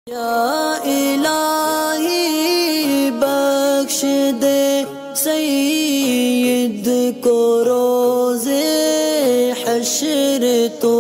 या इलाही बख्श दे सईद को रोज़े हश्र तो।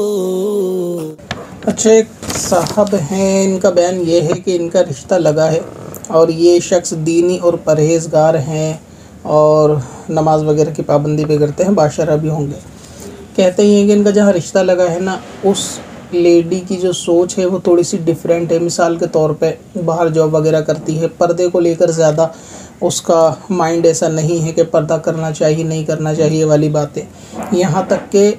अच्छा, एक साहब हैं, इनका बयान ये है कि इनका रिश्ता लगा है और ये शख्स दीनी और परहेज़गार हैं और नमाज वगैरह की पाबंदी भी करते हैं, बाशरा भी होंगे। कहते ही हैं कि इनका जहाँ रिश्ता लगा है ना, उस लेडी की जो सोच है वो थोड़ी सी डिफरेंट है। मिसाल के तौर पे बाहर जॉब वगैरह करती है, पर्दे को लेकर ज़्यादा उसका माइंड ऐसा नहीं है कि पर्दा करना चाहिए नहीं करना चाहिए वाली बातें। यहाँ तक कि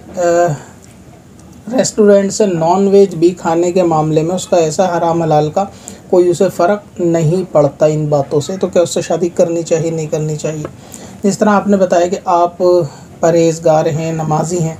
रेस्टोरेंट से नॉन वेज भी खाने के मामले में उसका ऐसा हराम हलाल का कोई उसे फ़र्क नहीं पड़ता इन बातों से। तो क्या उससे शादी करनी चाहिए नहीं करनी चाहिए? जिस तरह आपने बताया कि आप परहेज़गार हैं, नमाजी हैं,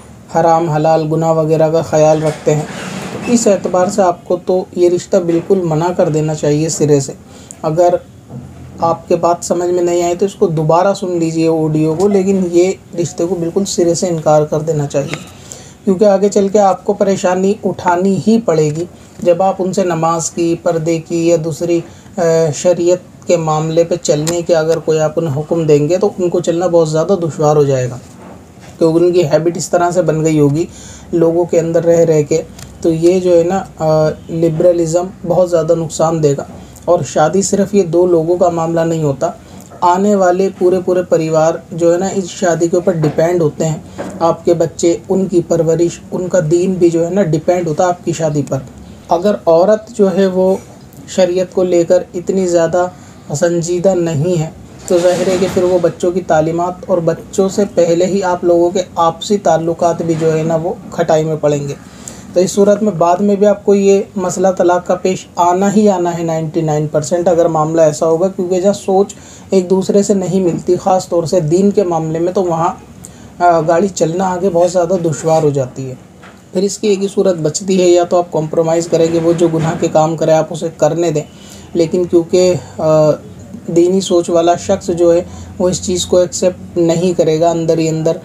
हराम हलाल गुनाह वगैरह का ख़याल रखते हैं, तो इस एतबार से आपको तो ये रिश्ता बिल्कुल मना कर देना चाहिए सिरे से। अगर आपके बात समझ में नहीं आए तो इसको दोबारा सुन लीजिए ऑडियो को, लेकिन ये रिश्ते को बिल्कुल सिरे से इनकार कर देना चाहिए, क्योंकि आगे चल के आपको परेशानी उठानी ही पड़ेगी। जब आप उनसे नमाज की, पर्दे की या दूसरी शरीयत के मामले पे चलने के अगर कोई आप उन्हें हुक्म देंगे तो उनको चलना बहुत ज़्यादा दुश्वार हो जाएगा, क्योंकि उनकी हैबिट इस तरह से बन गई होगी लोगों के अंदर रह रह के। तो ये जो है ना लिबरलिज़म बहुत ज़्यादा नुकसान देगा। और शादी सिर्फ ये दो लोगों का मामला नहीं होता, आने वाले पूरे परिवार जो है ना इस शादी के ऊपर डिपेंड होते हैं। आपके बच्चे, उनकी परवरिश, उनका दीन भी जो है ना डिपेंड होता है आपकी शादी पर। अगर औरत जो है वो शरीयत को लेकर इतनी ज़्यादा संजीदा नहीं है तो ज़ाहिर है कि फिर वो बच्चों की तालीमात और बच्चों से पहले ही आप लोगों के आपसी ताल्लुकात भी जो है ना वो खटाई में पड़ेंगे। तो इस सूरत में बाद में भी आपको ये मसला तलाक़ का पेश आना ही आना है 99% अगर मामला ऐसा होगा, क्योंकि जहाँ सोच एक दूसरे से नहीं मिलती, ख़ास तौर से दीन के मामले में, तो वहाँ गाड़ी चलना आगे बहुत ज़्यादा दुश्वार हो जाती है। फिर इसकी एक ही सूरत बचती है, या तो आप कॉम्प्रोमाइज़ करें कि वो जो गुनाह के काम करे आप उसे करने दें, लेकिन क्योंकि दीनी सोच वाला शख्स जो है वो इस चीज़ को एक्सेप्ट नहीं करेगा, अंदर ही अंदर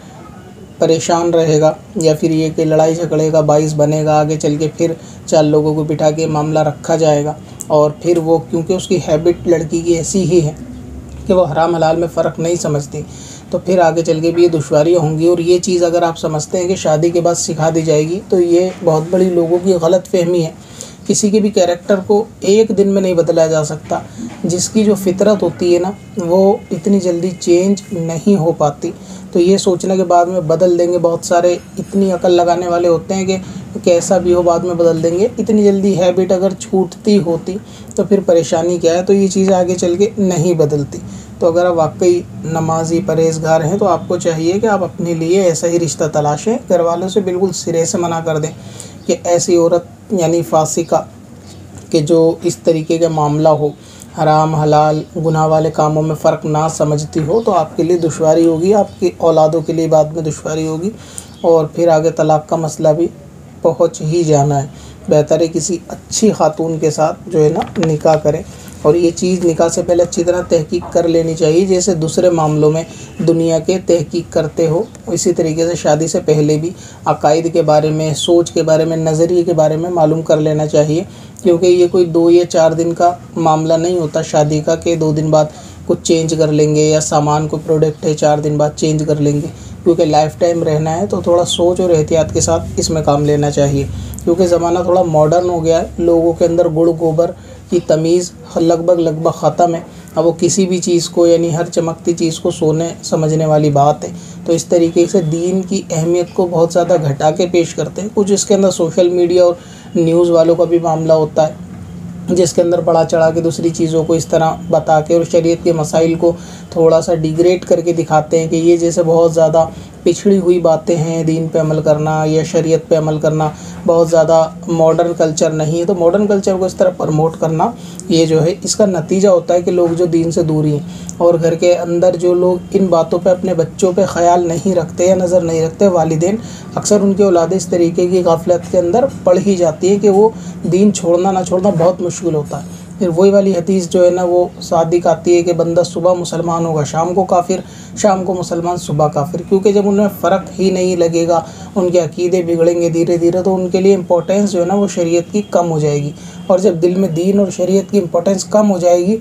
परेशान रहेगा, या फिर ये कि लड़ाई झगड़े का बाइस बनेगा। आगे चल के फिर 4 लोगों को बिठा के मामला रखा जाएगा, और फिर वो क्योंकि उसकी हैबिट लड़की की ऐसी ही है कि वो हराम हलाल में फ़र्क नहीं समझती, तो फिर आगे चल के भी ये दुश्वारियाँ होंगी। और ये चीज़ अगर आप समझते हैं कि शादी के बाद सिखा दी जाएगी, तो ये बहुत बड़ी लोगों की गलत फहमी है। किसी के भी कैरेक्टर को एक दिन में नहीं बदला जा सकता। जिसकी जो फितरत होती है ना वो इतनी जल्दी चेंज नहीं हो पाती। तो ये सोचने के बाद में बदल देंगे, बहुत सारे इतनी अकल लगाने वाले होते हैं कि कैसा भी हो बाद में बदल देंगे। इतनी जल्दी हैबिट अगर छूटती होती तो फिर परेशानी क्या है? तो ये चीज़ आगे चल के नहीं बदलती। तो अगर आप वाकई नमाजी परहेज़गार हैं तो आपको चाहिए कि आप अपने लिए ऐसा ही रिश्ता तलाशें। घर वालों से बिल्कुल सिरे से मना कर दें कि ऐसी औरत यानी फासिका कि जो इस तरीके का मामला हो, हराम हलाल गुनाह वाले कामों में फ़र्क ना समझती हो, तो आपके लिए दुश्वारी होगी, आपकी औलादों के लिए बाद में दुश्वारी होगी, और फिर आगे तलाक़ का मसला भी पहुंच ही जाना है। बेहतर है किसी अच्छी खातून के साथ जो है ना निकाह करें, और ये चीज़ निकाह से पहले अच्छी तरह तहकीक कर लेनी चाहिए, जैसे दूसरे मामलों में दुनिया के तहकीक करते हो इसी तरीके से शादी से पहले भी अकायद के बारे में, सोच के बारे में, नज़रिए के बारे में मालूम कर लेना चाहिए। क्योंकि ये कोई 2 या 4 दिन का मामला नहीं होता शादी का, कि 2 दिन बाद कुछ चेंज कर लेंगे, या सामान को प्रोडक्ट है 4 दिन बाद चेंज कर लेंगे। क्योंकि लाइफ टाइम रहना है तो थोड़ा सोच और एहतियात के साथ इसमें काम लेना चाहिए, क्योंकि ज़माना थोड़ा मॉडर्न हो गया है। लोगों के अंदर गुड़ गोबर की तमीज़ लगभग ख़त्म है। अब वो किसी भी चीज़ को, यानी हर चमकती चीज़ को सोने समझने वाली बात है। तो इस तरीके से दीन की अहमियत को बहुत ज़्यादा घटा के पेश करते हैं। कुछ इसके अंदर सोशल मीडिया और न्यूज़ वालों का भी मामला होता है, जिसके अंदर बढ़ा चढ़ा के दूसरी चीज़ों को इस तरह बता के और शरीयत के मसाइल को थोड़ा सा डिग्रेड करके दिखाते हैं कि ये जैसे बहुत ज़्यादा पिछड़ी हुई बातें हैं। दीन पे अमल करना या शरीयत पे अमल करना बहुत ज़्यादा मॉडर्न कल्चर नहीं है। तो मॉडर्न कल्चर को इस तरह प्रमोट करना, ये जो है इसका नतीजा होता है कि लोग जो दीन से दूरी हैं, और घर के अंदर जो लोग इन बातों पे अपने बच्चों पे ख्याल नहीं रखते या नज़र नहीं रखते, वालिदैन, अक्सर उनके औलादें इस तरीके की गफलत के अंदर पड़ ही जाती है कि वो दीन छोड़ना ना छोड़ना बहुत मुश्किल होता है। फिर वही वाली हदीस जो है ना वो सादिक आती है कि बंदा सुबह मुसलमान होगा शाम को काफिर, शाम को मुसलमान सुबह काफिर, क्योंकि जब उन्हें फ़र्क ही नहीं लगेगा, उनके अकीदे बिगड़ेंगे धीरे धीरे, तो उनके लिए इम्पोर्टेंस जो है ना वो शरीयत की कम हो जाएगी। और जब दिल में दीन और शरीयत की इम्पोर्टेंस कम हो जाएगी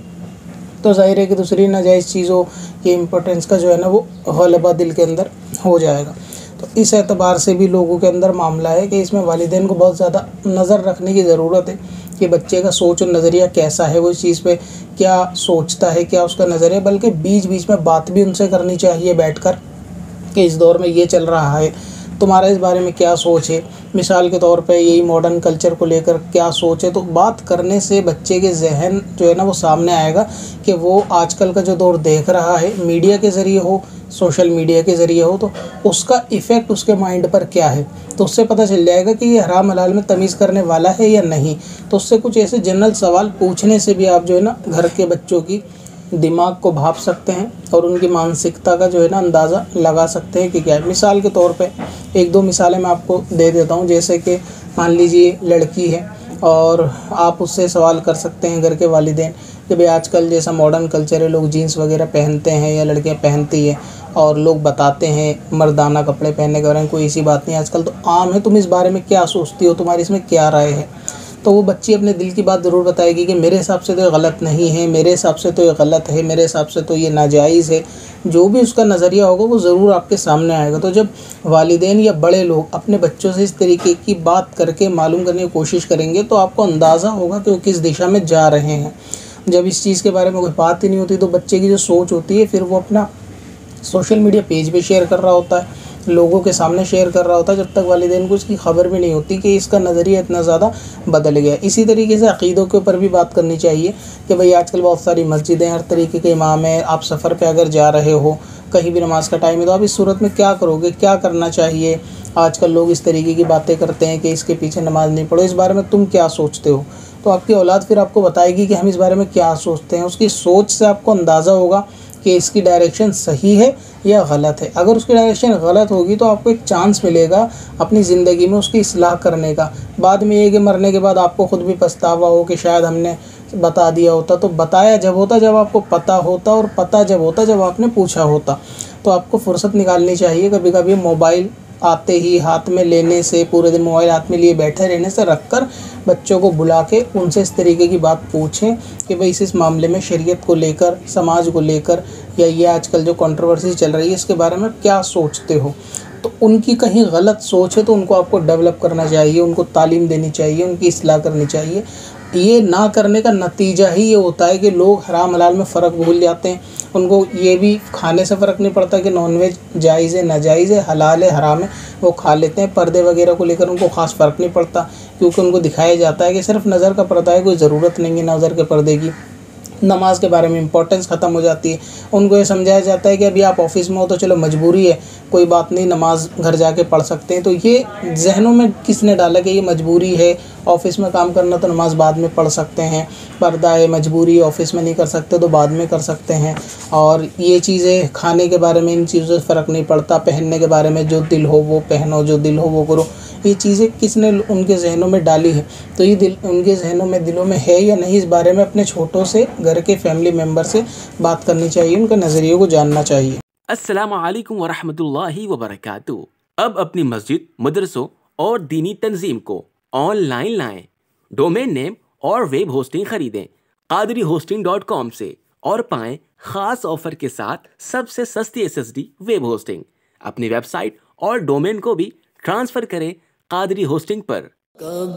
तो ज़ाहिर है कि दूसरी नाजायज़ चीज़ों की इम्पोर्टेंस का जो है ना वो गलबा दिल के अंदर हो जाएगा। तो इस एतबार से भी लोगों के अंदर मामला है कि इसमें वालिदैन को बहुत ज़्यादा नज़र रखने की ज़रूरत है कि बच्चे का सोच और नज़रिया कैसा है, वो इस चीज़ पे क्या सोचता है, क्या उसका नज़रिया, बल्कि बीच बीच में बात भी उनसे करनी चाहिए बैठकर कि इस दौर में ये चल रहा है, तुम्हारा इस बारे में क्या सोच है, मिसाल के तौर पे यही मॉडर्न कल्चर को लेकर क्या सोच है। तो बात करने से बच्चे के जहन जो है ना वो सामने आएगा कि वो आजकल का जो दौर देख रहा है, मीडिया के ज़रिए हो, सोशल मीडिया के ज़रिए हो, तो उसका इफ़ेक्ट उसके माइंड पर क्या है, तो उससे पता चल जाएगा कि ये हराम हलाल में तमीज़ करने वाला है या नहीं। तो उससे कुछ ऐसे जनरल सवाल पूछने से भी आप जो है ना घर के बच्चों की दिमाग को भाप सकते हैं और उनकी मानसिकता का जो है ना अंदाज़ा लगा सकते हैं कि क्या है। मिसाल के तौर पे एक दो मिसालें मैं आपको दे देता हूँ। जैसे कि मान लीजिए लड़की है और आप उससे सवाल कर सकते हैं घर के वालिदैन कि भाई आजकल जैसा मॉडर्न कल्चर है, लोग जीन्स वगैरह पहनते हैं या लड़कियाँ पहनती है और लोग बताते हैं मर्दाना कपड़े पहनने के बारे में, कोई ऐसी बात नहीं आजकल तो आम है, तुम इस बारे में क्या सोचती हो, तुम्हारी इसमें क्या राय है। तो वो बच्ची अपने दिल की बात ज़रूर बताएगी कि मेरे हिसाब से तो ये गलत नहीं है, मेरे हिसाब से तो ये गलत है, मेरे हिसाब से तो ये नाजायज़ है। जो भी उसका नज़रिया होगा वो ज़रूर आपके सामने आएगा। तो जब वालिदैन या बड़े लोग अपने बच्चों से इस तरीके की बात करके मालूम करने की कोशिश करेंगे तो आपको अंदाज़ा होगा कि वो किस दिशा में जा रहे हैं। जब इस चीज़ के बारे में कोई बात ही नहीं होती तो बच्चे की जो सोच होती है फिर वो अपना सोशल मीडिया पेज पे शेयर कर रहा होता है, लोगों के सामने शेयर कर रहा होता है, जब तक वालिदैन को उसकी खबर भी नहीं होती कि इसका नज़रिया इतना ज़्यादा बदल गया। इसी तरीके से अक़ीदों के ऊपर भी बात करनी चाहिए कि भाई आजकल बहुत सारी मस्जिदें, हर तरीके के इमाम हैं, आप सफ़र पे अगर जा रहे हो, कहीं भी नमाज का टाइम है तो आप इस सूरत में क्या करोगे, क्या करना चाहिए। आजकल लोग इस तरीके की बातें करते हैं कि इसके पीछे नमाज़ नहीं पढ़ो, इस बारे में तुम क्या सोचते हो। तो आपकी औलाद फिर आपको बताएगी कि हम इस बारे में क्या सोचते हैं। उसकी सोच से आपको अंदाज़ा होगा कि इसकी डायरेक्शन सही है या गलत है। अगर उसकी डायरेक्शन गलत होगी तो आपको एक चांस मिलेगा अपनी ज़िंदगी में उसकी इस्लाह करने का। बाद में ये कि मरने के बाद आपको ख़ुद भी पछतावा हो कि शायद हमने बता दिया होता। तो बताया जब होता जब आपको पता होता, और पता जब होता जब आपने पूछा होता। तो आपको फ़ुर्सत निकालनी चाहिए। कभी कभी मोबाइल आते ही हाथ में लेने से, पूरे दिन मोबाइल हाथ में लिए बैठे रहने से रखकर बच्चों को बुला के उनसे इस तरीके की बात पूछें कि भाई इस मामले में शरीयत को लेकर, समाज को लेकर, या ये आजकल जो कंट्रोवर्सी चल रही है इसके बारे में क्या सोचते हो। तो उनकी कहीं गलत सोच है तो उनको आपको डेवलप करना चाहिए, उनको तालीम देनी चाहिए, उनकी इस्लाह करनी चाहिए। ये ना करने का नतीजा ही ये होता है कि लोग हराम हलाल में फ़र्क भूल जाते हैं। उनको ये भी खाने से फ़र्क नहीं पड़ता कि नॉनवेज जायज़ है नाजायज़ है, हलाल है हराम है, वो खा लेते हैं। पर्दे वगैरह को लेकर उनको ख़ास फ़र्क नहीं पड़ता, क्योंकि उनको दिखाया जाता है कि सिर्फ नज़र का पर्दा है, कोई ज़रूरत नहीं है नज़र के पर्दे की। नमाज के बारे में इंपॉर्टेंस ख़त्म हो जाती है। उनको ये समझाया जाता है कि अभी आप ऑफिस में हो तो चलो मजबूरी है, कोई बात नहीं, नमाज घर जाके पढ़ सकते हैं। तो ये जहनों में किसने डाला कि ये मजबूरी है, ऑफिस में काम करना तो नमाज बाद में पढ़ सकते हैं, पर्दा है, मजबूरी ऑफिस में नहीं कर सकते तो बाद में कर सकते हैं। और ये चीज़ें खाने के बारे में इन चीज़ों से फ़र्क नहीं पड़ता, पहनने के बारे में जो दिल हो वो पहनो, जो दिल हो वो करो। ये चीज़ें किसने उनके जहनों में डाली है, तो ये दिल उनके जहनों में, दिलों में है या नहीं, इस बारे में अपने छोटों से, घर के फैमिली मेम्बर से बात करनी चाहिए, उनके नज़रिए को जानना चाहिए। अस्सलामु अलैकुम वरहमतुल्लाहि वबरकातुहू। अब अपनी मस्जिद, मदरसों और दीनी तंजीम को ऑनलाइन लाएं। डोमेन नेम और वेब होस्टिंग खरीदें qadriHosting.com से और पाएं खास ऑफर के साथ सबसे सस्ती SSD वेब होस्टिंग। अपनी वेबसाइट और डोमेन को भी ट्रांसफ़र करें कादरी होस्टिंग पर। कब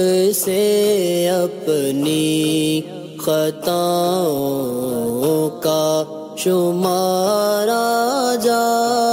से अपनी खताओं का शुमारा जा